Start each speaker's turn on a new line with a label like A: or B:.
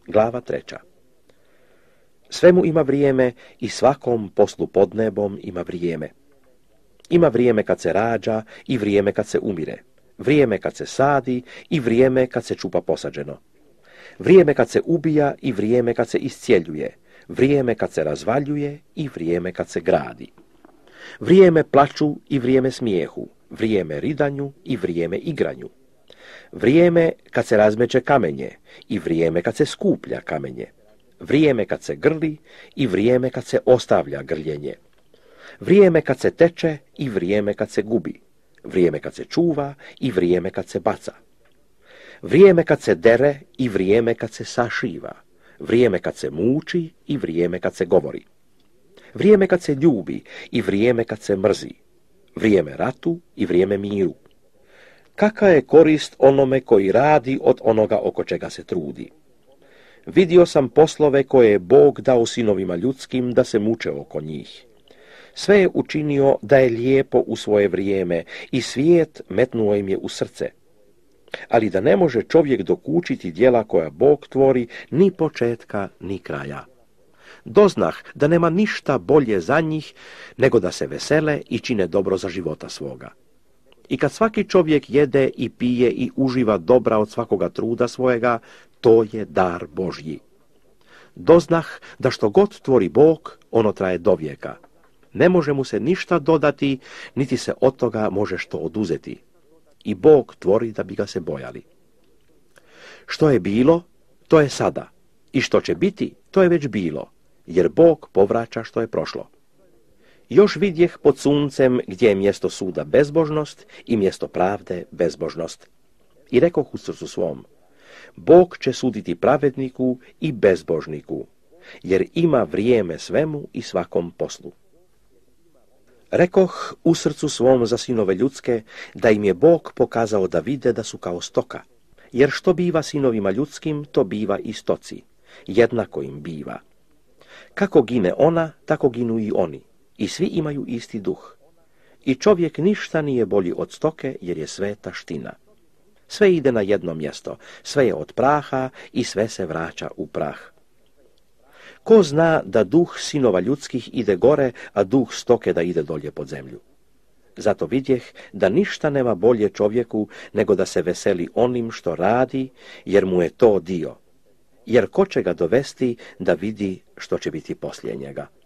A: Glava 3. Svemu ima vrijeme i svakom poslu pod nebom ima vrijeme. Ima vrijeme kad se rađa i vrijeme kad se umire. Vrijeme kad se sadi i vrijeme kad se čupa posađeno. Vrijeme kad se ubija i vrijeme kad se iscjeljuje. Vrijeme kad se razvaljuje i vrijeme kad se gradi. Vrijeme plaču i vrijeme smijehu. Vrijeme ridanju i vrijeme igranju. Vrijeme kad se razmeće kamenje i vrijeme kad se skuplja kamenje. Vrijeme kad se grli i vrijeme kad se ostavlja grljenje. Vrijeme kad se teče i vrijeme kad se gubi. Vrijeme kad se čuva i vrijeme kad se baca. Vrijeme kad se dere i vrijeme kad se sašiva. Vrijeme kad se muči i vrijeme kad se govori. Vrijeme kad se ljubi i vrijeme kad se mrzi. Vrijeme ratu i vrijeme miru. Kakva je korist onome koji radi od onoga oko čega se trudi? Vidio sam poslove koje je Bog dao sinovima ljudskim da se muče oko njih. Sve je učinio da je lijepo u svoje vrijeme i svijet metnuo im je u srce. Ali da ne može čovjek dokučiti djela koja Bog tvori ni početka ni kraja. Doznah da nema ništa bolje za njih nego da se vesele i čine dobro za života svoga. I kad svaki čovjek jede i pije i uživa dobra od svakoga truda svojega, to je dar Božji. Doznah da što god tvori Bog, ono traje dovijeka. Ne može mu se ništa dodati, niti se od toga može što oduzeti. I Bog tvori da bi ga se bojali. Što je bilo, to je sada. I što će biti, to je već bilo, jer Bog povraća što je prošlo. Još vidjeh pod suncem gdje je mjesto suda bezbožnost i mjesto pravde bezbožnost. I rekoh u srcu svom, Bog će suditi pravedniku i bezbožniku, jer ima vrijeme svemu i svakom poslu. Rekoh u srcu svom za sinove ljudske, da im je Bog pokazao da vide da su kao stoka, jer što biva sinovima ljudskim, to biva i stoci, jednako im biva. Kako gine ona, tako ginu i oni, i svi imaju isti duh. I čovjek ništa nije bolji od stoke, jer je sve taština. Sve ide na jedno mjesto, sve je od praha i sve se vraća u prah. Ko zna da duh sinova ljudskih ide gore, a duh stoke da ide dolje pod zemlju? Zato vidjeh da ništa nema bolje čovjeku nego da se veseli onim što radi, jer mu je to dio. Jer ko će ga dovesti da vidi što će biti poslije njega?